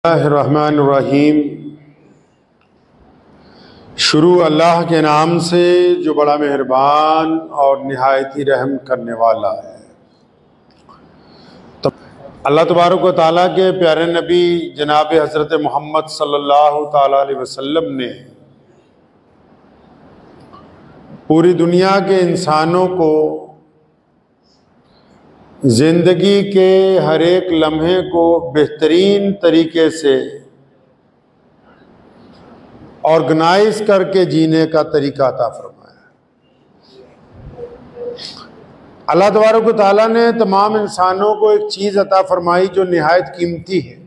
बिस्मिल्लाहिर्रहमानिर्रहीम। शुरू अल्लाह के नाम से जो बड़ा मेहरबान और निहायती रहम करने वाला है। तो अल्लाह तबारक व तआला के प्यारे नबी जनाब हज़रत मोहम्मद सल्लल्लाहु ताला अलैहि वसल्लम ने पूरी दुनिया के इंसानों को ज़िंदगी के हर एक लम्हे को बेहतरीन तरीके से ऑर्गेनाइज करके जीने का तरीका अता फरमाया। अल्लाह तबारक व तआला ने तमाम इंसानों को एक चीज़ अता फरमाई जो निहायत कीमती है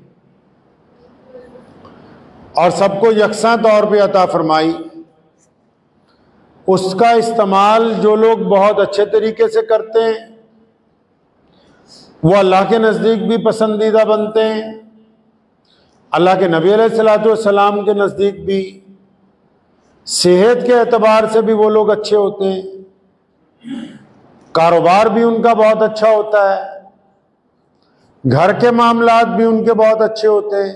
और सबको यकसा तौर पे अता फरमाई। उसका इस्तेमाल जो लोग बहुत अच्छे तरीके से करते हैं वो अल्लाह के नज़दीक भी पसंदीदा बनते हैं, अल्लाह के नबी अलैहिस्सलातु वस्सलाम के नज़दीक भी, सेहत के एतबार से भी वो लोग अच्छे होते हैं, कारोबार भी उनका बहुत अच्छा होता है, घर के मामलात भी उनके बहुत अच्छे होते हैं,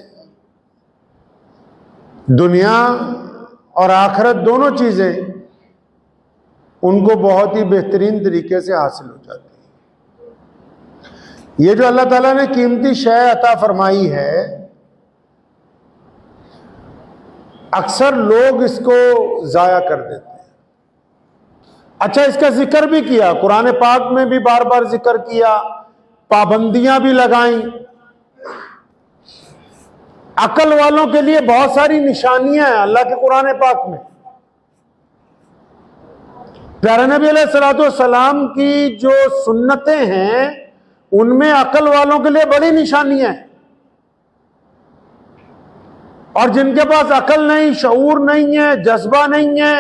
दुनिया और आखिरत दोनों चीज़ें उनको बहुत ही बेहतरीन तरीके से हासिल हो जाती है। ये जो अल्लाह ताला ने कीमती शय अता फरमाई है, अक्सर लोग इसको जाया कर देते हैं। अच्छा, इसका जिक्र भी किया, कुरान पाक में भी बार बार जिक्र किया, पाबंदियां भी लगाई। अकल वालों के लिए बहुत सारी निशानियां हैं अल्लाह के कुरान पाक में। प्यारे नबी अलैहिस्सलातु वस्सलाम की जो सुन्नतें हैं उनमें अकल वालों के लिए बड़ी निशानियां हैं, और जिनके पास अकल नहीं, शऊर नहीं है, जज्बा नहीं है,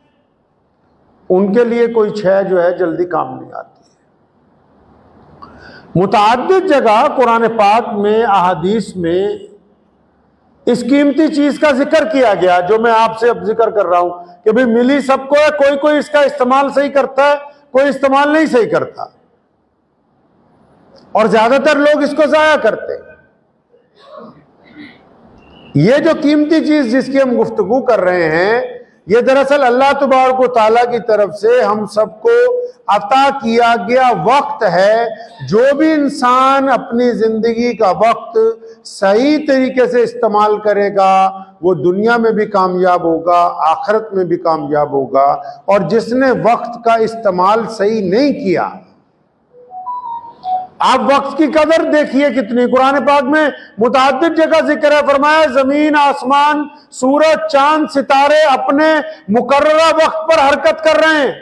उनके लिए कोई शय जो है जल्दी काम नहीं आती है। मुतअद्दिद जगह कुरान पाक में, अहादीस में इस कीमती चीज का जिक्र किया गया जो मैं आपसे अब जिक्र कर रहा हूं कि भाई मिली सबको है, कोई कोई इसका इस्तेमाल सही करता है, कोई इस्तेमाल नहीं सही करता, और ज्यादातर लोग इसको जाया करते हैं। ये जो कीमती चीज जिसकी हम गुफ्तगू कर रहे हैं, ये दरअसल अल्लाह तबारक व तआला की तरफ से हम सबको अता किया गया वक्त है। जो भी इंसान अपनी जिंदगी का वक्त सही तरीके से इस्तेमाल करेगा वो दुनिया में भी कामयाब होगा, आखिरत में भी कामयाब होगा। और जिसने वक्त का इस्तेमाल सही नहीं किया, आप वक्त की कदर देखिए कितनी, कुरान पाक में मुतअद्दिद जगह जिक्र है, फरमाया जमीन, आसमान, सूरज, चांद, सितारे अपने मुकर्ररा वक्त पर हरकत कर रहे हैं।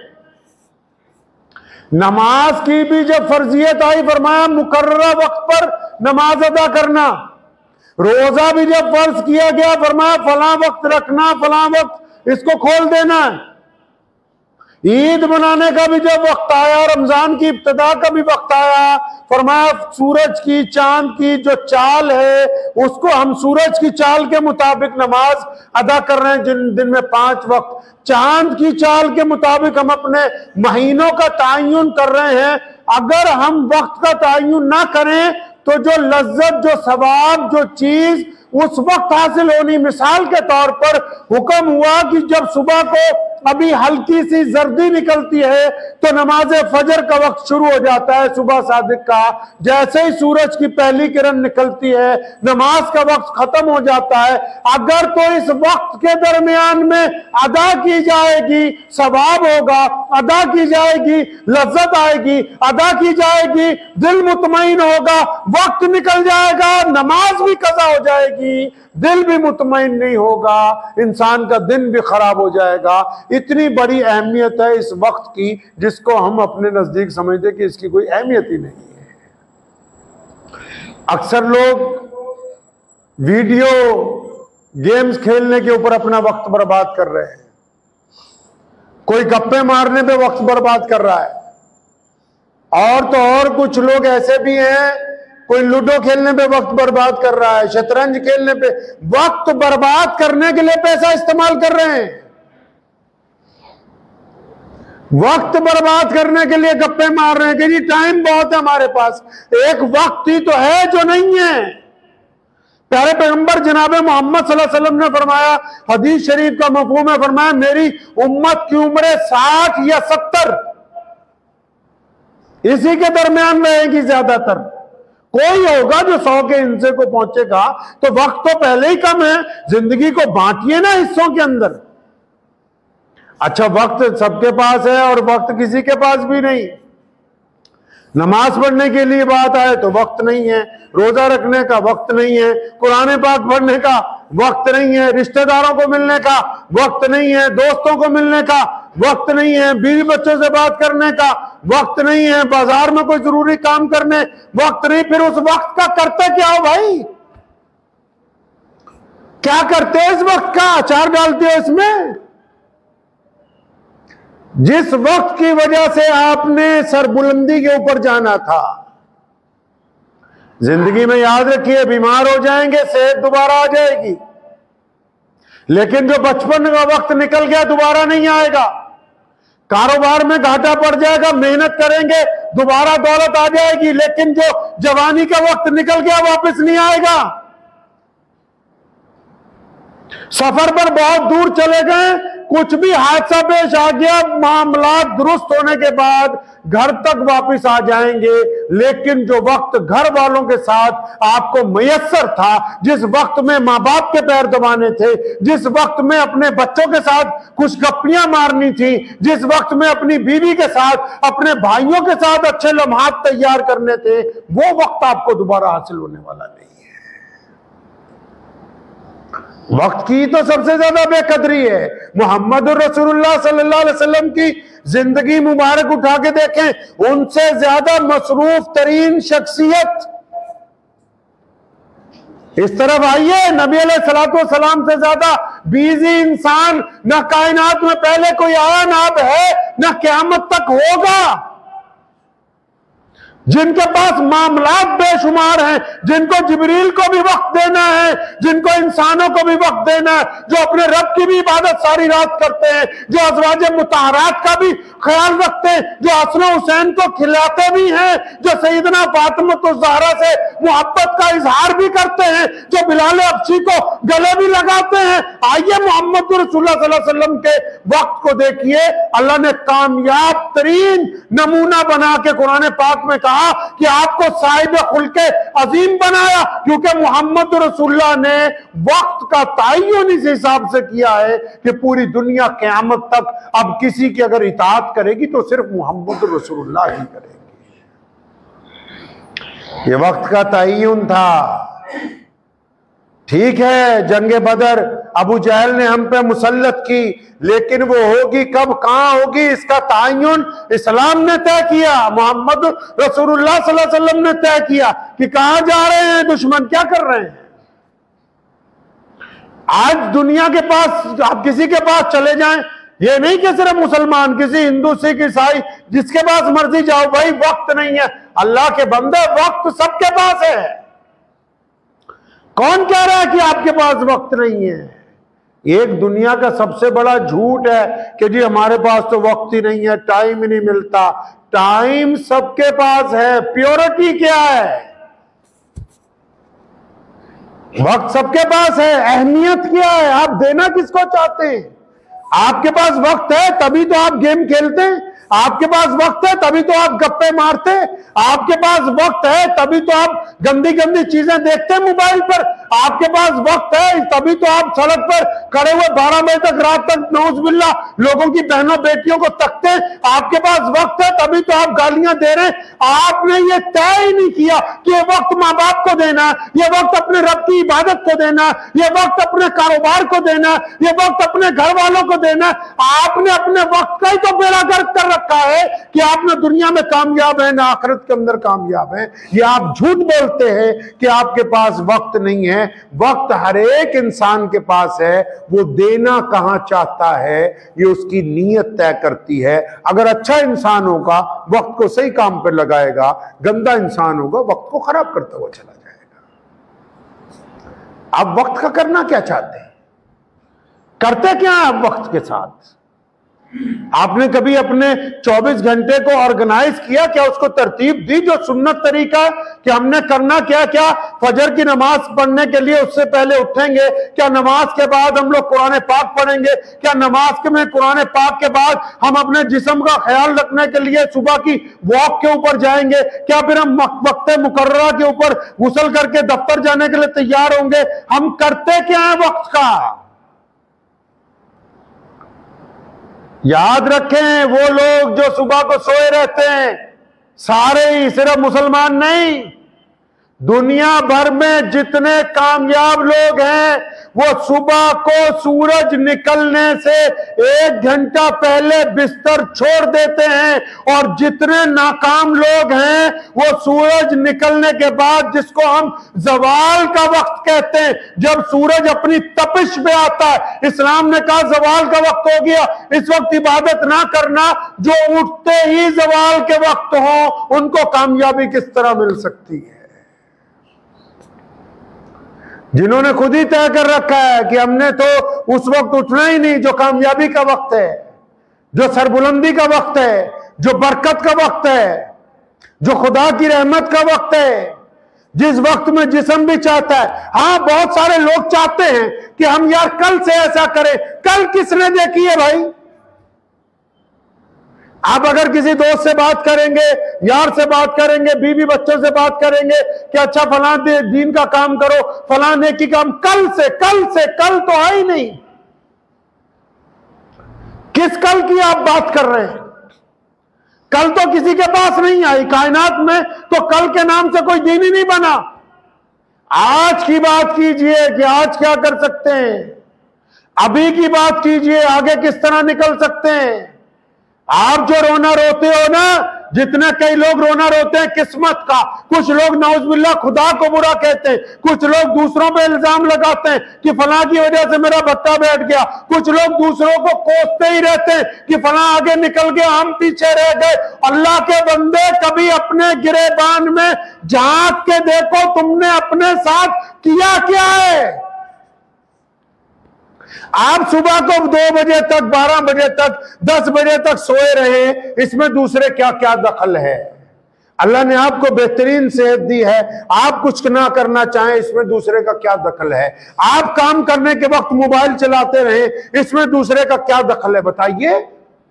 नमाज की भी जब फर्जियत आई, फरमाया मुकर्ररा वक्त पर नमाज अदा करना। रोजा भी जब फर्ज किया गया, फरमाया फला वक्त रखना, फला वक्त इसको खोल देना। ईद मनाने का भी जब वक्त आया, रमजान की इब्तिदा का भी वक्त आया, फरमाया सूरज की, चांद की जो चाल है उसको हम सूरज की चाल के मुताबिक नमाज अदा कर रहे हैं, जिन दिन में 5 वक्त। चांद की चाल के मुताबिक हम अपने महीनों का तायुन कर रहे हैं। अगर हम वक्त का तायुन ना करें तो जो लज्जत, जो सवाब, जो चीज उस वक्त हासिल होनी, मिसाल के तौर पर हुक्म हुआ कि जब सुबह को अभी हल्की सी जर्दी निकलती है तो नमाज फजर का वक्त शुरू हो जाता है, सुबह सादिक का। जैसे ही सूरज की पहली किरण निकलती है नमाज का वक्त खत्म हो जाता है। अगर तो इस वक्त के दरमियान में अदा की जाएगी सवाब होगा, अदा की जाएगी लज्जत आएगी, अदा की जाएगी दिल मुतमईन होगा। वक्त निकल जाएगा, नमाज भी कज़ा हो जाएगी, दिल भी मुतमईन नहीं होगा, इंसान का दिन भी खराब हो जाएगा। इतनी बड़ी अहमियत है इस वक्त की जिसको हम अपने नजदीक समझते कि इसकी कोई अहमियत ही नहीं है। अक्सर लोग वीडियो गेम्स खेलने के ऊपर अपना वक्त बर्बाद कर रहे हैं, कोई गप्पे मारने पे वक्त बर्बाद कर रहा है, और तो और कुछ लोग ऐसे भी हैं, कोई लूडो खेलने पे वक्त बर्बाद कर रहा है, शतरंज खेलने पे वक्त बर्बाद करने के लिए पैसा इस्तेमाल कर रहे हैं। वक्त बर्बाद करने के लिए गप्पे मार रहे हैं कि जी टाइम बहुत है हमारे पास। एक वक्त ही तो है जो नहीं है। प्यारे पैगंबर जनाब मोहम्मद सल्लल्लाहु अलैहि वसल्लम ने फरमाया, हदीस शरीफ का मफहूम है, फरमाया मेरी उम्मत की उम्र 60 या 70 इसी के दरमियान रहेगी ज्यादातर। कोई होगा जो 100 के हिस्से को पहुंचेगा, तो वक्त तो पहले ही कम है। जिंदगी को बांटिए ना हिस्सों के अंदर। अच्छा, वक्त सबके पास है और वक्त किसी के पास भी नहीं। नमाज पढ़ने के लिए बात आए तो वक्त नहीं है, रोजा रखने का वक्त नहीं है, कुरान पाक पढ़ने का वक्त नहीं है, रिश्तेदारों को मिलने का वक्त नहीं है, दोस्तों को मिलने का वक्त नहीं है, बीवी बच्चों से बात करने का वक्त नहीं है, बाजार में कोई जरूरी काम करने वक्त नहीं। फिर उस वक्त का करते क्या हो भाई? क्या करते हैं इस वक्त का? अचार डालते हो इसमें। जिस वक्त की वजह से आपने सरबुलंदी के ऊपर जाना था, जिंदगी में याद रखिए, बीमार हो जाएंगे, सेहत दोबारा आ जाएगी, लेकिन जो बचपन का वक्त निकल गया दोबारा नहीं आएगा। कारोबार में घाटा पड़ जाएगा, मेहनत करेंगे दोबारा दौलत आ जाएगी, लेकिन जो जवानी का वक्त निकल गया वापस नहीं आएगा। सफर पर बहुत दूर चले गए, कुछ भी हादसा पेश आ गया, मामला दुरुस्त होने के बाद घर तक वापस आ जाएंगे, लेकिन जो वक्त घर वालों के साथ आपको मयस्सर था, जिस वक्त में मां बाप के पैर दबाने थे, जिस वक्त में अपने बच्चों के साथ कुछ गप्पियां मारनी थी, जिस वक्त में अपनी बीवी के साथ, अपने भाइयों के साथ अच्छे लम्हात तैयार करने थे, वो वक्त आपको दोबारा हासिल होने वाला नहीं है। वक्त की तो सबसे ज्यादा बेकदरी है। मोहम्मद रसूलुल्लाह सल्लल्लाहु अलैहि वसल्लम की जिंदगी मुबारक उठा के देखें, उनसे ज्यादा मसरूफ तरीन शख्सियत इस तरफ आइए, नबी अलैहिस्सलातु वस्सलाम से ज्यादा बिजी इंसान न कायनात में पहले कोई आया, ना अब है, न क़यामत तक होगा। जिनके पास मामलात बेशुमार हैं, जिनको जिब्रील को भी वक्त देना है, जिनको इंसानों को भी वक्त देना है, जो अपने रब की भी इबादत सारी रात करते हैं, जो अज़वाजे मुताहरात का भी ख्याल रखते हैं, जो हसन हुसैन को खिलाते भी हैं, जो सैयदना फातिमा ज़हरा से मोहब्बत का इजहार भी करते हैं, जो बिलाल हबशी को गले भी लगाते हैं। आइए मोहम्मद रसूलुल्लाह सल्लल्लाहु अलैहि वसल्लम के वक्त को देखिए। अल्लाह ने कामयाब तरीन नमूना बना के कुरान पाक में कहा कि आपको साहिब खुल्के अजीम बनाया, क्योंकि मोहम्मद रसूलुल्लाह ने वक्त का तयन इस हिसाब से किया है कि पूरी दुनिया क़यामत तक अब किसी की अगर इताअत करेगी तो सिर्फ मोहम्मद रसूलुल्लाह ही करेगी। ये वक्त का तयन था। ठीक है, जंगे बदर अबू जहल ने हम पे मुसल्लत की, लेकिन वो होगी कब, कहां होगी, इसका तयन इस्लाम ने तय किया, मोहम्मद रसूलुल्लाह सल्लल्लाहु अलैहि वसल्लम ने तय किया कि कहां जा रहे हैं दुश्मन, क्या कर रहे हैं। आज दुनिया के पास आप किसी के पास चले जाएं, ये नहीं कि सिर्फ मुसलमान, किसी हिंदू सिख ईसाई जिसके पास मर्जी जाओ, भाई वक्त नहीं है। अल्लाह के बंदे, वक्त सबके पास है। कौन कह रहा है कि आपके पास वक्त नहीं है? एक दुनिया का सबसे बड़ा झूठ है कि जी हमारे पास तो वक्त ही नहीं है, टाइम ही नहीं मिलता। टाइम सबके पास है, प्योरिटी क्या है? वक्त सबके पास है, अहमियत क्या है? आप देना किसको चाहते हैं? आपके पास वक्त है तभी तो आप गेम खेलते हैं, आपके पास वक्त है तभी तो आप गप्पे मारते हैं, आपके पास वक्त है तभी तो आप गंदी गंदी चीजें देखते हैं मोबाइल पर, आपके पास वक्त है तभी तो आप सड़क पर खड़े हुए 12 बजे तक रात तक नौजुबिल्ला लोगों की बहनों बेटियों को तकते हैं, आपके पास वक्त है तभी तो आप गालियां दे रहे हैं। आपने ये तय ही नहीं किया कि ये वक्त माँ बाप को देना, ये वक्त अपने रब की इबादत को देना, ये वक्त अपने कारोबार को देना, ये वक्त अपने घर वालों को देना। आपने अपने वक्त का ही तो बेड़ा गर्क कर रखा है कि आपने दुनिया में कामयाब है ना आखिरत के अंदर कामयाब है। ये आप झूठ बोलते हैं कि आपके पास वक्त नहीं है। वक्त हर एक इंसान के पास है, वो देना कहां चाहता है ये उसकी नीयत तय करती है। अगर अच्छा इंसान होगा वक्त को सही काम पर लगाएगा, गंदा इंसान होगा वक्त को खराब करता हुआ चला जाएगा। आप वक्त का करना क्या चाहते हैं? करते क्या आप वक्त के साथ? आपने कभी अपने 24 घंटे को ऑर्गेनाइज किया क्या? उसको तरतीब दी जो सुन्नत तरीका है कि हमने करना क्या क्या? फजर की नमाज पढ़ने के लिए उससे पहले उठेंगे क्या? नमाज के बाद हम लोग कुरान पाक पढ़ेंगे क्या? नमाज में कुरान पाक के बाद हम अपने जिस्म का ख्याल रखने के लिए सुबह की वॉक के ऊपर जाएंगे क्या? फिर हम वक्त मुकर्ररा के ऊपर गुस्ल करके दफ्तर जाने के लिए तैयार होंगे? हम करते क्या है वक्त का? याद रखें, वो लोग जो सुबह को सोए रहते हैं, सारे ही, सिर्फ मुसलमान नहीं, दुनिया भर में जितने कामयाब लोग हैं वो सुबह को सूरज निकलने से 1 घंटा पहले बिस्तर छोड़ देते हैं। और जितने नाकाम लोग हैं वो सूरज निकलने के बाद, जिसको हम ज़वाल का वक्त कहते हैं, जब सूरज अपनी तपिश में आता है, इस्लाम ने कहा ज़वाल का वक्त हो गया, इस वक्त इबादत ना करना। जो उठते ही ज़वाल के वक्त हो उनको कामयाबी किस तरह मिल सकती है? जिन्होंने खुद ही तय कर रखा है कि हमने तो उस वक्त उठना ही नहीं जो कामयाबी का वक्त है, जो सरबुलंदी का वक्त है, जो बरकत का वक्त है, जो खुदा की रहमत का वक्त है, जिस वक्त में जिस्म भी चाहता है। हाँ, बहुत सारे लोग चाहते हैं कि हम यार कल से ऐसा करें। कल किसने देखी है भाई? आप अगर किसी दोस्त से बात करेंगे, यार से बात करेंगे, बीवी बच्चों से बात करेंगे कि अच्छा फलां दीन का काम करो, फलां नेकी काम, कल कल तो है ही नहीं। किस कल की आप बात कर रहे हैं? कल तो किसी के पास नहीं आई कायनात में, तो कल के नाम से कोई दिन ही नहीं बना। आज की बात कीजिए कि आज क्या कर सकते हैं, अभी की बात कीजिए आगे किस तरह निकल सकते हैं। आप जो रोना रोते हो ना, जितने कई लोग रोना रोते हैं किस्मत का, कुछ लोग नाउज़ुबिल्लाह खुदा को बुरा कहते हैं, कुछ लोग दूसरों पे इल्जाम लगाते हैं कि फलां की वजह से मेरा बच्चा बैठ गया, कुछ लोग दूसरों को कोसते ही रहते हैं कि फलां आगे निकल गया, हम पीछे रह गए। अल्लाह के बंदे, कभी अपने गिरेबान में झांक के देखो, तुमने अपने साथ किया क्या है? आप सुबह को 2 बजे तक, 12 बजे तक, 10 बजे तक सोए रहे, इसमें दूसरे क्या क्या दखल है? अल्लाह ने आपको बेहतरीन सेहत दी है, आप कुछ ना करना चाहें, इसमें दूसरे का क्या दखल है? आप काम करने के वक्त मोबाइल चलाते रहे, इसमें दूसरे का क्या दखल है? बताइए,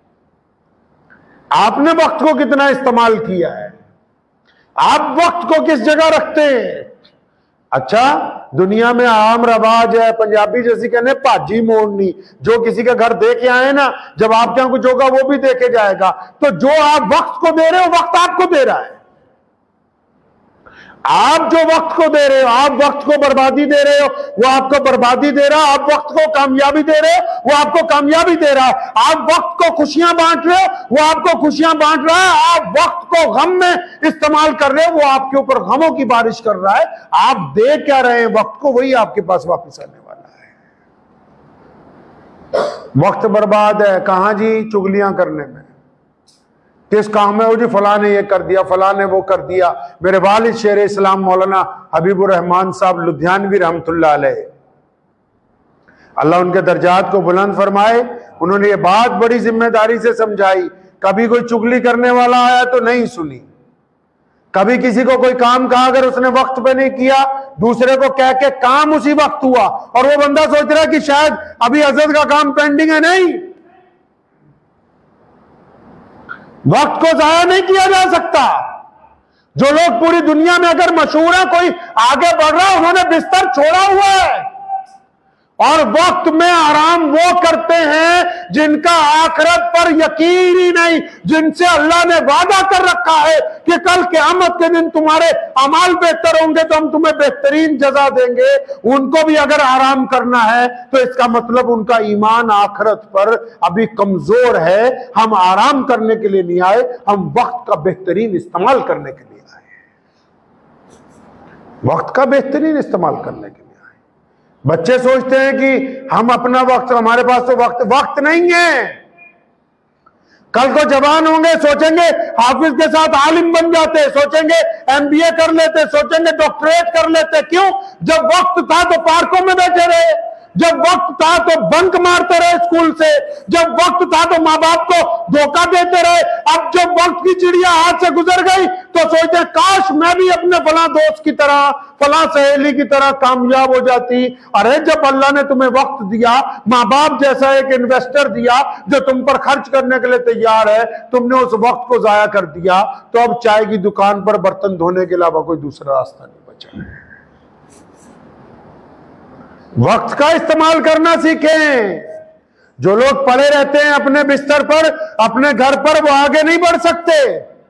आपने वक्त को कितना इस्तेमाल किया है? आप वक्त को किस जगह रखते हैं? अच्छा, दुनिया में आम रवाज है, पंजाबी जैसी कहने भाजी मोड़नी, जो किसी का घर दे के आए ना, जब आपके यहां कुछ होगा वो भी देके जाएगा। तो जो आप वक्त को दे रहे हो, वक्त आपको दे रहा है। आप जो वक्त को दे रहे हो, आप वक्त को बर्बादी दे रहे हो, वो आपको बर्बादी दे रहा है। आप वक्त को कामयाबी दे रहे हो, वो आपको कामयाबी दे रहा है। आप वक्त को खुशियां बांट रहे हो, वो आपको खुशियां बांट रहा है। आप वक्त को गम में इस्तेमाल कर रहे हो, वो आपके ऊपर गमों की बारिश कर रहा है। आप दे क्या रहे हैं वक्त को, वही आपके पास वापस आने वाला है। वक्त बर्बाद है कहां जी? चुगलियां करने में। किस काम में हो जी? फलां ने ये कर दिया, फलां ने वो कर दिया। मेरे वालिद शेर इस्लाम मौलाना हबीबुर रहमान साहब लुधियानवी रहमतुल्लाह अलैह, अल्लाह उनके दर्जात को बुलंद फरमाए, उन्होंने ये बात बड़ी जिम्मेदारी से समझाई। कभी कोई चुगली करने वाला आया तो नहीं सुनी, कभी किसी को कोई काम कहा, अगर उसने वक्त पे नहीं किया, दूसरे को कह के काम उसी वक्त हुआ और वो बंदा सोच रहा है कि शायद अभी अजद का काम पेंडिंग है। नहीं, वक्त को जाया नहीं किया जा सकता। जो लोग पूरी दुनिया में अगर मशहूर है, कोई आगे बढ़ रहा है, उन्होंने बिस्तर छोड़ा हुआ है और वक्त में आराम वो करते हैं जिनका आखिरत पर यकीन ही नहीं, जिनसे अल्लाह ने वादा कर रखा है कि कल क़यामत के दिन तुम्हारे अमाल बेहतर होंगे तो हम तुम्हें बेहतरीन जजा देंगे। उनको भी अगर आराम करना है तो इसका मतलब उनका ईमान आखिरत पर अभी कमजोर है। हम आराम करने के लिए नहीं आए, हम वक्त का बेहतरीन इस्तेमाल करने के लिए आए, वक्त का बेहतरीन इस्तेमाल करने के लिए। बच्चे सोचते हैं कि हम अपना वक्त, हमारे पास तो वक्त नहीं है। कल को जवान होंगे, सोचेंगे हाफिज के साथ आलिम बन जाते, सोचेंगे एमबीए कर लेते, सोचेंगे डॉक्टरेट कर लेते। क्यों? जब वक्त था तो पार्कों में बैठे रहे, जब वक्त था तो बंक मारते रहे स्कूल से, जब वक्त था तो माँ बाप को धोखा देते रहे। अब जब वक्त की चिड़िया हाथ से गुजर गई तो सोचते काश मैं भी अपने फला दोस्त की तरह, फला सहेली की तरह कामयाब हो जाती। अरे जब अल्लाह ने तुम्हें वक्त दिया, माँ बाप जैसा एक इन्वेस्टर दिया जो तुम पर खर्च करने के लिए तैयार है, तुमने उस वक्त को जाया कर दिया, तो अब चाय की दुकान पर बर्तन धोने के अलावा कोई दूसरा रास्ता नहीं बचा है। वक्त का इस्तेमाल करना सीखें। जो लोग पड़े रहते हैं अपने बिस्तर पर, अपने घर पर, वो आगे नहीं बढ़ सकते।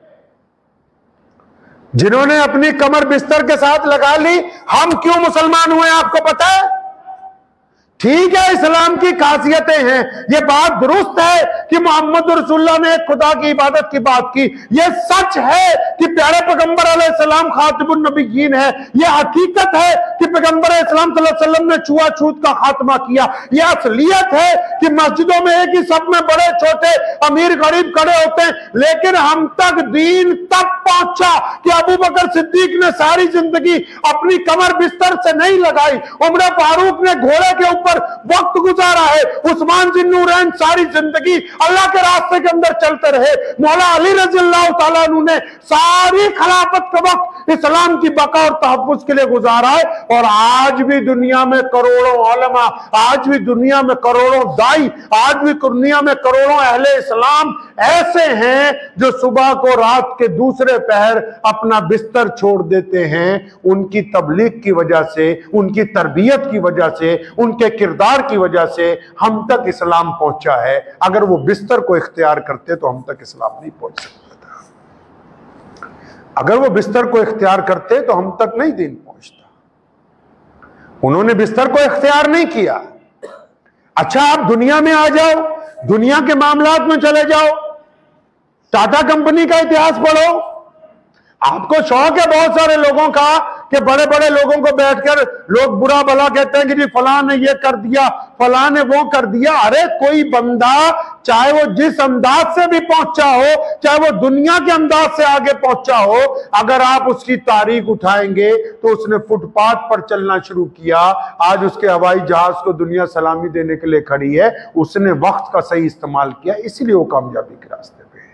जिन्होंने अपनी कमर बिस्तर के साथ लगा ली, हम क्यों मुसलमान हुए आपको पता है? ठीक है, इस्लाम की खासियतें हैं, ये बात दुरुस्त है कि मोहम्मद रसूलुल्लाह ने खुदा की इबादत की बात की। ये सच है कि प्यारे पैगंबर अलैहिस्सलाम खातिमुन नबिय्यीन है। ये हकीकत है कि पैगंबर इस्लाम सल्लल्लाहु अलैहि वसल्लम ने छुआछूत का खात्मा किया। ये असलियत है कि मस्जिदों में एक ही सब में बड़े छोटे अमीर गरीब खड़े होते हैं, लेकिन हम तक दीन तब पहुंचा कि अबू बकर सिद्दीक ने सारी जिंदगी अपनी कमर बिस्तर से नहीं लगाई, उमर फारूक ने घोड़े के ऊपर वक्त गुजारा है, उस्मान जिन्नूरैन सारी जिंदगी अल्लाह के रास्ते के अंदर चलते रहे, मौला अली रज़ियल्लाहु ताला अन्हु ने सारी खिलाफत का वक्त इस्लाम की बका और तहफ्फुज़ के लिए गुजारा है। और आज भी दुनिया में करोड़ों उलमा, आज भी दुनिया में करोड़ों दाई, आज भी दुनिया में करोड़ों अहले इस्लाम ऐसे हैं जो सुबह को रात के दूसरे पहर अपना बिस्तर छोड़ देते हैं। उनकी तबलीग की वजह से, उनकी तरबियत की वजह से, उनके किरदार की वजह से हम तक इस्लाम पहुंचा है। अगर वो बिस्तर को इख्तियार करते तो हम तक इस्लाम नहीं पहुंच सकता था। अगर वो बिस्तर को इख्तियार करते तो हम तक नहीं दीन पहुंचता। उन्होंने बिस्तर को इख्तियार नहीं किया। अच्छा, आप दुनिया में आ जाओ, दुनिया के मामलात में चले जाओ, टाटा कंपनी का इतिहास पढ़ो। आपको शौक है बहुत सारे लोगों का कि बड़े बड़े लोगों को बैठकर लोग बुरा भला कहते हैं कि जी फलां ने ये कर दिया, फलां ने वो कर दिया। अरे कोई बंदा चाहे वो जिस अंदाज से भी पहुंचा हो, चाहे वो दुनिया के अंदाज से आगे पहुंचा हो, अगर आप उसकी तारीख उठाएंगे तो उसने फुटपाथ पर चलना शुरू किया। आज उसके हवाई जहाज को दुनिया सलामी देने के लिए खड़ी है। उसने वक्त का सही इस्तेमाल किया, इसलिए वो कामयाबी के रास्ते।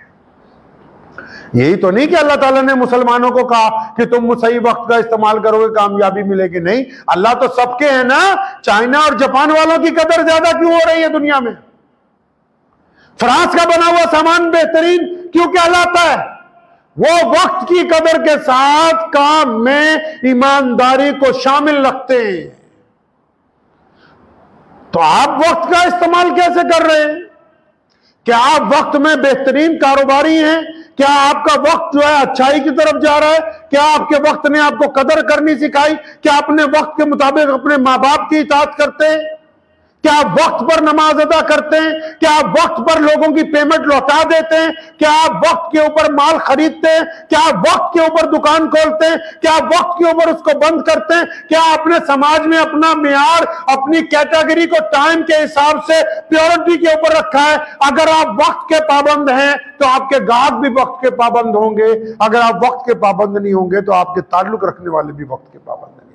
यही तो नहीं कि अल्लाह ताला ने मुसलमानों को कहा कि तुम सही वक्त का इस्तेमाल करोगे कामयाबी मिलेगी। नहीं, अल्लाह तो सबके है ना। चाइना और जापान वालों की कदर ज्यादा क्यों हो रही है दुनिया में? फ्रांस का बना हुआ सामान बेहतरीन क्यों कहलाता है? वो वक्त की कदर के साथ काम में ईमानदारी को शामिल रखते हैं। तो आप वक्त का इस्तेमाल कैसे कर रहे हैं? क्या आप वक्त में बेहतरीन कारोबारी हैं? क्या आपका वक्त जो है अच्छाई की तरफ जा रहा है? क्या आपके वक्त ने आपको कदर करनी सिखाई? क्या अपने वक्त के मुताबिक अपने माँ बाप की इताअत करते हैं? क्या आप वक्त पर नमाज अदा करते हैं? क्या आप वक्त पर लोगों की पेमेंट लौटा देते हैं? क्या आप वक्त के ऊपर माल खरीदते हैं? क्या आप वक्त के ऊपर दुकान खोलते हैं? क्या आप वक्त के ऊपर उसको बंद करते हैं? क्या आपने समाज में अपना मियार, अपनी कैटेगरी को टाइम के हिसाब से प्योरिटी के ऊपर रखा है? अगर आप वक्त के पाबंद हैं तो आपके गाहक भी वक्त के पाबंद होंगे। अगर आप वक्त के पाबंद नहीं होंगे तो आपके ताल्लुक रखने वाले भी वक्त के पाबंद नहीं होंगे।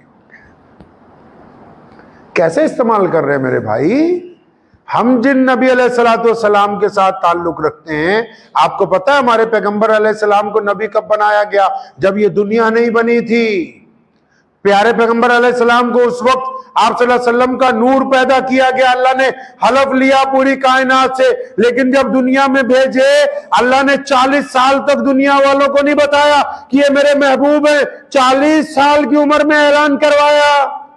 कैसे इस्तेमाल कर रहे हैं मेरे भाई? हम जिन नबी अलैहिस्सलाम के साथ ताल्लुक रखते हैं, आपको पता है हमारे पैगंबर अलैहिस्सलाम को नबी कब बनाया गया? जब ये दुनिया नहीं बनी थी। प्यारे पैगंबर अलैहिस्सलाम को उस वक्त आप सल्लल्लाहु अलैहि वसल्लम का नूर पैदा किया गया। अल्लाह ने हलफ लिया पूरी कायनात से, लेकिन जब दुनिया में भेजे अल्लाह ने 40 साल तक दुनिया वालों को नहीं बताया कि ये मेरे महबूब है। 40 साल की उम्र में ऐलान करवाया।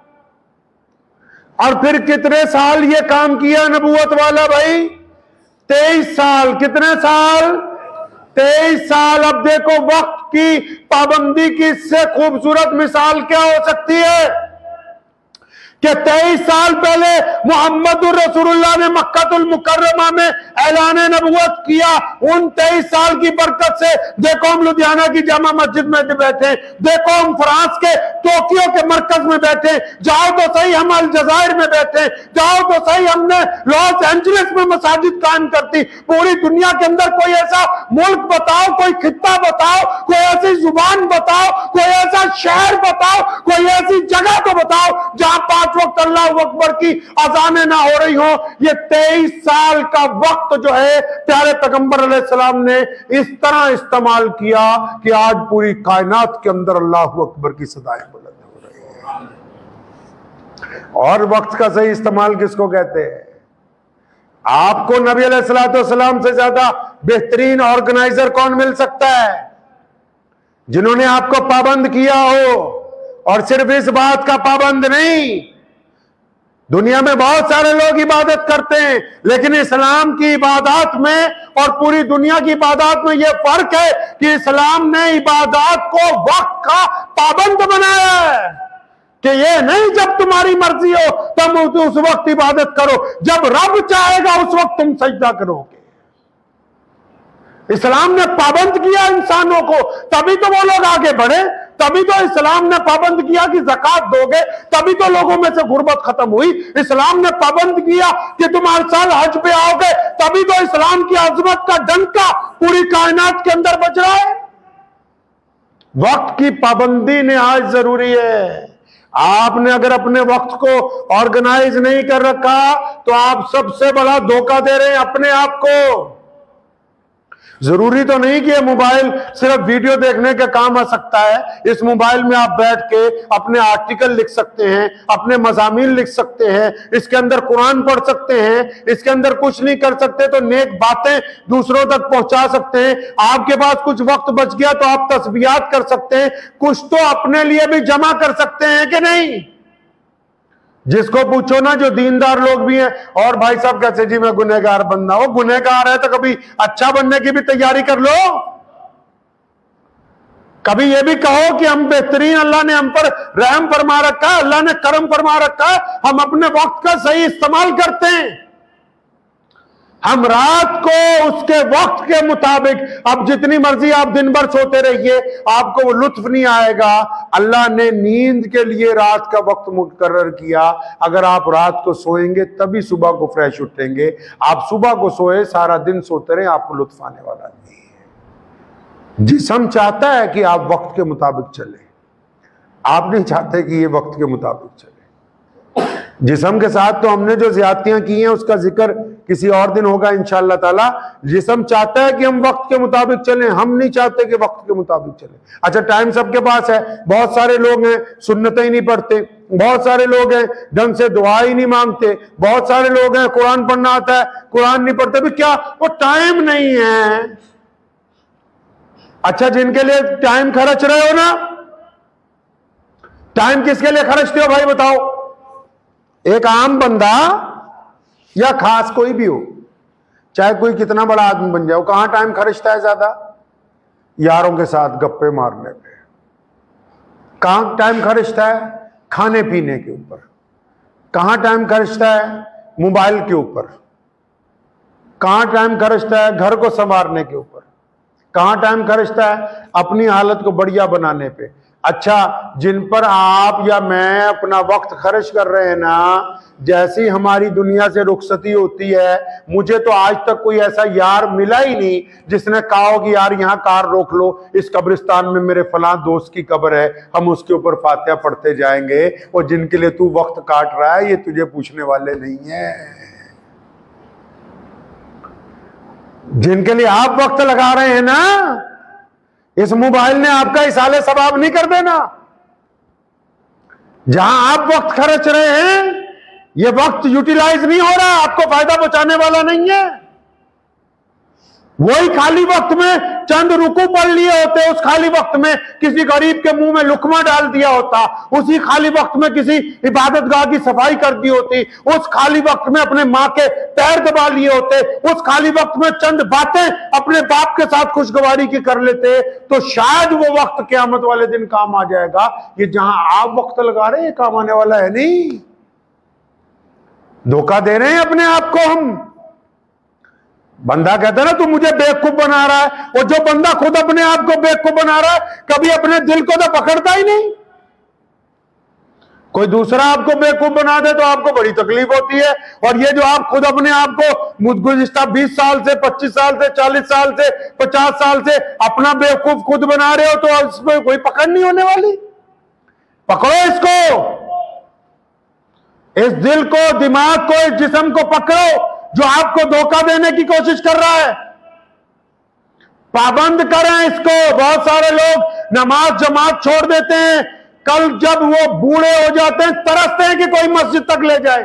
और फिर कितने साल ये काम किया नबूवत वाला भाई? 23 साल। कितने साल? 23 साल। अब देखो वक्त की पाबंदी की इससे खूबसूरत मिसाल क्या हो सकती है कि 23 साल पहले मोहम्मद रसूलुल्लाह ने मक्कातुल मुकर्रमा में ऐलान नबुव्वत किया। उन 23 साल की बरकत से देखो हम लुधियाना की जामा मस्जिद में बैठे, देखो हम फ्रांस के टोक्यो के मरकज में बैठे, जाओ तो सही हम अलजायर में बैठे, जाओ तो सही हमने लॉस एंजलिस में मसाजिद कायम करती। पूरी दुनिया के अंदर कोई ऐसा मुल्क बताओ, कोई खित्ता बताओ, कोई ऐसी जुबान बताओ, कोई ऐसा शहर बताओ, कोई ऐसी जगह तो बताओ जहां 5 वक्त अल्लाह अकबर की अजानें ना हो रही हो। ये 23 साल का वक्त जो है प्यारे पैगंबर अलैहिस्सलाम ने इस तरह इस्तेमाल किया कि आज पूरी कायनात के अंदर अल्लाह अकबर की सदाएं बुलंद हो रही है। और वक्त का सही इस्तेमाल किसको कहते हैं? आपको नबी अलैहिस्सलाम से ज्यादा बेहतरीन ऑर्गेनाइजर कौन मिल सकता है? जिन्होंने आपको पाबंद किया हो, और सिर्फ इस बात का पाबंद नहीं, दुनिया में बहुत सारे लोग इबादत करते हैं, लेकिन इस्लाम की इबादत में और पूरी दुनिया की इबादत में यह फर्क है कि इस्लाम ने इबादत को वक्त का पाबंद बनाया है कि ये नहीं जब तुम्हारी मर्जी हो तब उस वक्त इबादत करो, जब रब चाहेगा उस वक्त तुम सजदा करोगे। इस्लाम ने पाबंद किया इंसानों को, तभी तो वो लोग आगे बढ़े। तभी तो इस्लाम ने पाबंद किया कि ज़कात दोगे, तभी तो लोगों में से गुर्बत खत्म हुई। इस्लाम ने पाबंद किया कि तुम हर साल हज पे आओगे, तभी तो इस्लाम की अजमत का डंका पूरी कायनात के अंदर बज रहा है। वक्त की पाबंदी निहायत जरूरी है। आपने अगर अपने वक्त को ऑर्गेनाइज नहीं कर रखा तो आप सबसे बड़ा धोखा दे रहे हैं अपने आप को। जरूरी तो नहीं कि ये मोबाइल सिर्फ वीडियो देखने के काम आ सकता है। इस मोबाइल में आप बैठ के अपने आर्टिकल लिख सकते हैं, अपने मज़ामीन लिख सकते हैं, इसके अंदर कुरान पढ़ सकते हैं, इसके अंदर कुछ नहीं कर सकते तो नेक बातें दूसरों तक पहुंचा सकते हैं। आपके पास कुछ वक्त बच गया तो आप तस्बीहात कर सकते हैं, कुछ तो अपने लिए भी जमा कर सकते हैं कि नहीं। जिसको पूछो ना, जो दीनदार लोग भी हैं, और भाई साहब कैसे जी मैं गुनहगार बनना हो, गुनहगार है तो कभी अच्छा बनने की भी तैयारी कर लो। कभी ये भी कहो कि हम बेहतरीन, अल्लाह ने हम पर रहम फरमा रखा है, अल्लाह ने करम फरमा रखा है, हम अपने वक्त का सही इस्तेमाल करते हैं। हम रात को उसके वक्त के मुताबिक, अब जितनी मर्जी आप दिन भर सोते रहिए, आपको वो लुत्फ नहीं आएगा। अल्लाह ने नींद के लिए रात का वक्त मुकर्रर किया। अगर आप रात को सोएंगे तभी सुबह को फ्रेश उठेंगे। आप सुबह को सोए सारा दिन सोते रहे, आपको लुत्फ आने वाला नहीं है। जिस्म चाहता है कि आप वक्त के मुताबिक चले, आप नहीं चाहते कि ये वक्त के मुताबिक चले। जिस्म के साथ तो हमने जो ज्यादतियां की हैं उसका जिक्र किसी और दिन होगा इंशाअल्लाह ताला। जिस्म चाहता है कि हम वक्त के मुताबिक चलें, हम नहीं चाहते कि वक्त के मुताबिक चलें। अच्छा, टाइम सबके पास है, बहुत सारे लोग हैं सुन्नतें ही नहीं पढ़ते, बहुत सारे लोग हैं ढंग से दुआ ही नहीं मांगते, बहुत सारे लोग हैं कुरान पढ़ना आता है कुरान नहीं पढ़ते। भी क्या वो टाइम नहीं है? अच्छा, जिनके लिए टाइम खर्च रहे हो ना, टाइम किसके लिए खर्चते हो भाई बताओ? एक आम बंदा या खास कोई भी हो, चाहे कोई कितना बड़ा आदमी बन जाओ, कहां टाइम खर्चता है ज्यादा? यारों के साथ गप्पे मारने पे। कहां टाइम खर्चता है? खाने पीने के ऊपर। कहां टाइम खर्चता है? मोबाइल के ऊपर। कहां टाइम खर्चता है? घर को संवारने के ऊपर। कहां टाइम खर्चता है? अपनी हालत को बढ़िया बनाने पे। अच्छा, जिन पर आप या मैं अपना वक्त खर्च कर रहे हैं ना, जैसी हमारी दुनिया से रुखसती होती है, मुझे तो आज तक कोई ऐसा यार मिला ही नहीं जिसने कहा हो कि यार यहाँ कार रोक लो, इस कब्रिस्तान में मेरे फलां दोस्त की कब्र है, हम उसके ऊपर फातिहा पढ़ते जाएंगे। और जिनके लिए तू वक्त काट रहा है ये तुझे पूछने वाले नहीं है। जिनके लिए आप वक्त लगा रहे हैं ना, इस मोबाइल ने आपका इसाले सवाब नहीं कर देना। जहां आप वक्त खर्च रहे हैं ये वक्त यूटिलाइज नहीं हो रहा, आपको फायदा पहुंचाने वाला नहीं है। वही खाली वक्त में चंद रुकू पढ़ लिए होते, उस खाली वक्त में किसी गरीब के मुंह में लुकमा डाल दिया होता, उसी खाली वक्त में किसी इबादतगाह की सफाई कर दी होती, उस खाली वक्त में अपने माँ के पैर दबा लिए होते, उस खाली वक्त में चंद बातें अपने बाप के साथ खुशगवारी की कर लेते, तो शायद वो वक्त क़यामत वाले दिन काम आ जाएगा। ये जहां आप वक्त लगा रहे हैं काम आने वाला है नहीं। धोखा दे रहे हैं अपने आप को हम। बंदा कहता है ना तू मुझे बेवकूफ बना रहा है, और जो बंदा खुद अपने आप को बेवकूफ बना रहा है कभी अपने दिल को तो पकड़ता ही नहीं। कोई दूसरा आपको बेवकूफ बना दे तो आपको बड़ी तकलीफ होती है, और ये जो आप खुद अपने आप को गुज़िश्ता 20 साल से 25 साल से 40 साल से 50 साल से अपना बेवकूफ खुद बना रहे हो तो इसमें कोई पकड़ नहीं होने वाली। पकड़ो इसको। इस दिल को, दिमाग को, इस जिस्म को पकड़ो जो आपको धोखा देने की कोशिश कर रहा है। पाबंद करें इसको। बहुत सारे लोग नमाज जमात छोड़ देते हैं, कल जब वो बूढ़े हो जाते हैं तरसते हैं कि कोई मस्जिद तक ले जाए।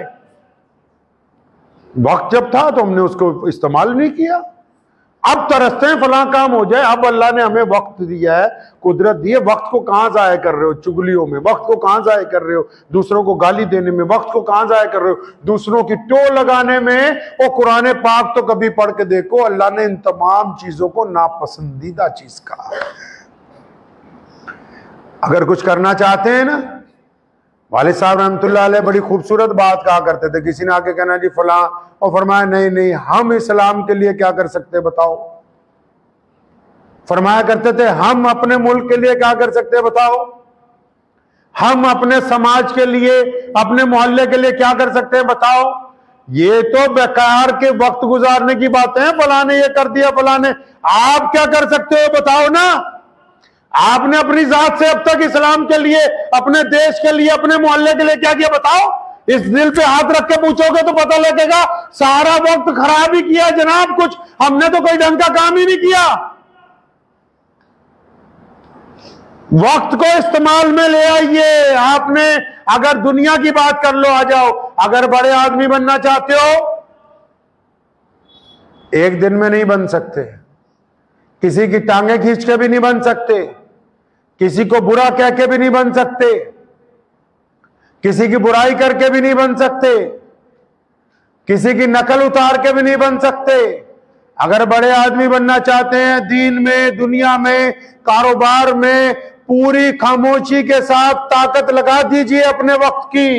वक्त जब था तो हमने उसको इस्तेमाल नहीं किया, अब तरसते हैं फलां काम हो जाए। अब अल्लाह ने हमें वक्त दिया है, कुदरत दी है, वक्त को कहां जाया कर रहे हो? चुगलियों में। वक्त को कहां जाया कर रहे हो? दूसरों को गाली देने में। वक्त को कहां जाया कर रहे हो? दूसरों की टो लगाने में। और कुरान पाक तो कभी पढ़ के देखो, अल्लाह ने इन तमाम चीजों को नापसंदीदा चीज कहा है। अगर कुछ करना चाहते हैं ना, वालिद साहब रहमतुल्लाह अलैह बड़ी खूबसूरत बात कहा करते थे। किसी ने आके कहना जी फलां, और फरमाया नहीं नहीं, हम इस्लाम के लिए क्या कर सकते बताओ। फरमाया करते थे हम अपने मुल्क के लिए क्या कर सकते बताओ, हम अपने समाज के लिए, अपने मोहल्ले के लिए क्या कर सकते हैं बताओ। ये तो बेकार के वक्त गुजारने की बातें हैं, फलां ने ये कर दिया, फलां ने। आप क्या कर सकते हो बताओ ना। आपने अपनी जात से अब तक इस्लाम के लिए, अपने देश के लिए, अपने मोहल्ले के लिए क्या किया बताओ। इस दिल पे हाथ रख के पूछोगे तो पता लगेगा सारा वक्त खराब ही किया जनाब, कुछ हमने तो कोई ढंग का काम ही नहीं किया। वक्त को इस्तेमाल में ले आइए। आपने अगर दुनिया की बात कर लो, आ जाओ। अगर बड़े आदमी बनना चाहते हो, एक दिन में नहीं बन सकते। किसी की टांगे खींच के भी नहीं बन सकते, किसी को बुरा कह के भी नहीं बन सकते, किसी की बुराई करके भी नहीं बन सकते, किसी की नकल उतार के भी नहीं बन सकते। अगर बड़े आदमी बनना चाहते हैं दीन में, दुनिया में, कारोबार में, पूरी खामोशी के साथ ताकत लगा दीजिए अपने वक्त की।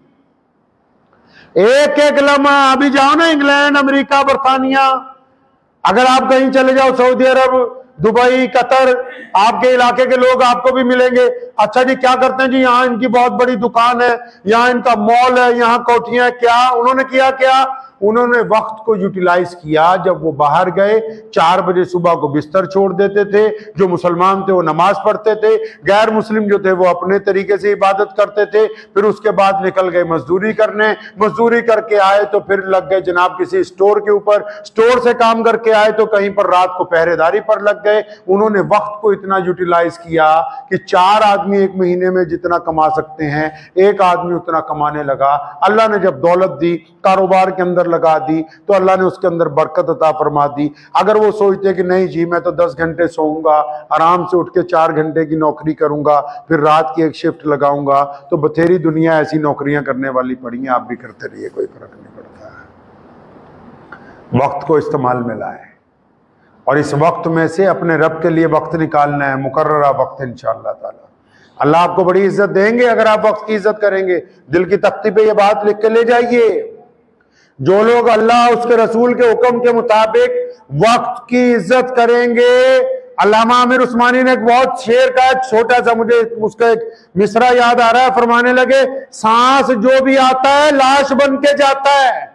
एक एक लम्हा, अभी जाओ ना इंग्लैंड, अमेरिका, बरतानिया, अगर आप कहीं चले जाओ, सऊदी अरब, दुबई, कतर, आपके इलाके के लोग आपको भी मिलेंगे। अच्छा जी क्या करते हैं जी, यहाँ इनकी बहुत बड़ी दुकान है, यहाँ इनका मॉल है, यहाँ कोठियां। क्या उन्होंने किया? क्या उन्होंने वक्त को यूटिलाइज किया। जब वो बाहर गए, 4 बजे सुबह को बिस्तर छोड़ देते थे। जो मुसलमान थे वो नमाज पढ़ते थे, गैर मुस्लिम जो थे वो अपने तरीके से इबादत करते थे। फिर उसके बाद निकल गए मजदूरी करने, मजदूरी करके आए तो फिर लग गए जनाब किसी स्टोर के ऊपर, स्टोर से काम करके आए तो कहीं पर रात को पहरेदारी पर लग गए। उन्होंने वक्त को इतना यूटिलाइज किया कि 4 आदमी एक महीने में जितना कमा सकते हैं, एक आदमी उतना कमाने लगा। अल्लाह ने जब दौलत दी, कारोबार के अंदर लगा दी, तो अल्लाह ने उसके अंदर बरकत अता फरमा दी। अगर वो सोचते कि नहीं जी मैं तो 10 घंटे सोऊंगा, आराम से उठ के 4 घंटे की नौकरी करूंगा, फिर रात की एक शिफ्ट लगाऊंगा, तो बथेरी दुनिया ऐसी नौकरियां करने वाली पड़ी हैं, आप भी करते रहिए, कोई फर्क नहीं पड़ता है। वक्त को इस्तेमाल में लाए और इस वक्त में से अपने रब के लिए वक्त निकालना है, मुकर्ररा वक्त इंशाअल्लाह ताला। अल्लाह आपको बड़ी इज्जत देंगे अगर आप वक्त की इज्जत करेंगे। दिल की तख्ती पे ये बात लिख के ले जाइए। जो लोग अल्लाह उसके रसूल के हुक्म के मुताबिक वक्त की इज्जत करेंगे, अल्लामा आमिर उस्मानी ने एक बहुत शेर का छोटा सा, मुझे उसका एक मिसरा याद आ रहा है, फरमाने लगे सांस जो भी आता है लाश बन के जाता है।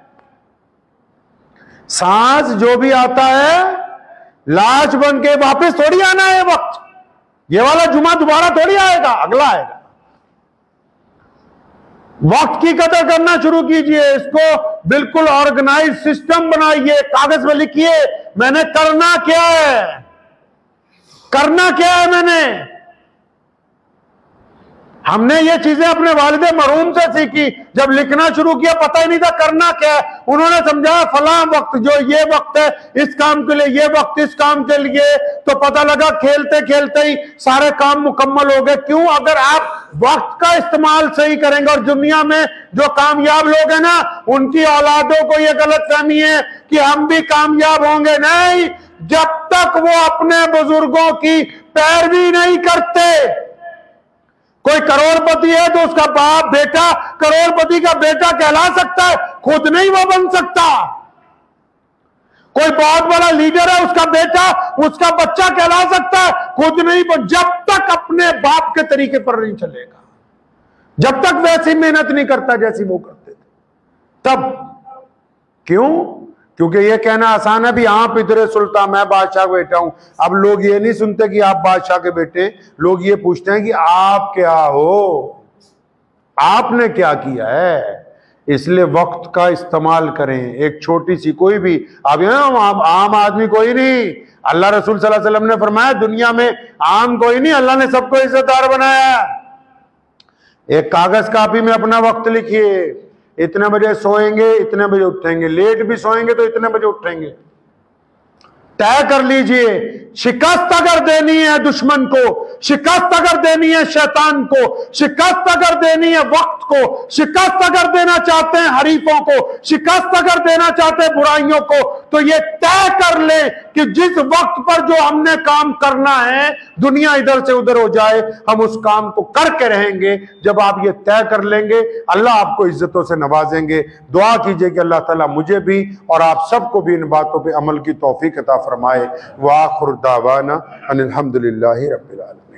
सांस जो भी आता है लाश बन के वापस थोड़ी आना है। वक्त ये वाला जुमा दोबारा थोड़ी आएगा, अगला आएगा। वक्त की कदर करना शुरू कीजिए, इसको बिल्कुल ऑर्गेनाइज सिस्टम बनाइए, कागज में लिखिए मैंने करना क्या है, करना क्या है मैंने। हमने ये चीजें अपने वालिदे मरहूम से सीखी। जब लिखना शुरू किया पता ही नहीं था करना क्या है। उन्होंने समझाया फलां वक्त जो ये वक्त है इस काम के लिए, ये वक्त इस काम के लिए, तो पता लगा खेलते खेलते ही सारे काम मुकम्मल हो गए। क्यों? अगर आप वक्त का इस्तेमाल सही करेंगे। और दुनिया में जो कामयाब लोग हैं ना, उनकी औलादों को यह गलतफहमी है कि हम भी कामयाब होंगे। नहीं, जब तक वो अपने बुजुर्गों की पैरवी नहीं करते। कोई करोड़पति है तो उसका बाप बेटा करोड़पति का बेटा कहला सकता है, खुद नहीं वो बन सकता। कोई बहुत बड़ा लीडर है, उसका बेटा उसका बच्चा कहला सकता है, खुद नहीं। जब तक अपने बाप के तरीके पर नहीं चलेगा, जब तक वैसी मेहनत नहीं करता जैसी वो करते थे, तब। क्यों? क्योंकि ये कहना आसान है भी आप इधर सुल्तान, मैं बादशाह का बेटा हूं। अब लोग ये नहीं सुनते कि आप बादशाह के बेटे, लोग ये पूछते हैं कि आप क्या हो, आपने क्या किया है। इसलिए वक्त का इस्तेमाल करें। एक छोटी सी कोई भी आम आदमी कोई नहीं, अल्लाह रसूल सल्लल्लाहु अलैहि वसल्लम ने फरमाया दुनिया में आम कोई नहीं, अल्लाह ने सबको इज्जतदार बनाया। एक कागज कापी में अपना वक्त लिखिए, इतने बजे सोएंगे, इतने बजे उठेंगे, लेट भी सोएंगे तो इतने बजे उठेंगे, तय कर लीजिए। शिकस्त अगर देनी है दुश्मन को, शिकस्त अगर देनी है शैतान को, शिकस्त अगर देनी है वक्त को, शिकस्त अगर देना चाहते हैं हरीफों को, शिकस्त अगर देना चाहते हैं बुराइयों को, तो ये तय कर ले कि जिस वक्त पर जो हमने काम करना है, दुनिया इधर से उधर हो जाए, हम उस काम को करके रहेंगे। जब आप ये तय कर लेंगे, अल्लाह आपको इज्जतों से नवाजेंगे। दुआ कीजिए कि अल्लाह ताला मुझे भी और आप सबको भी इन बातों पर अमल की तौफीक अता फरमाए। व आखिर दावाना अनिल हम्दुलिल्लाहि रब्बिल आलमीन।